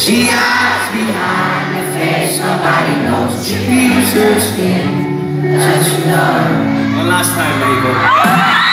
She hides behind the face, nobody knows. She leaves her skin, touch love. One last time, there you go.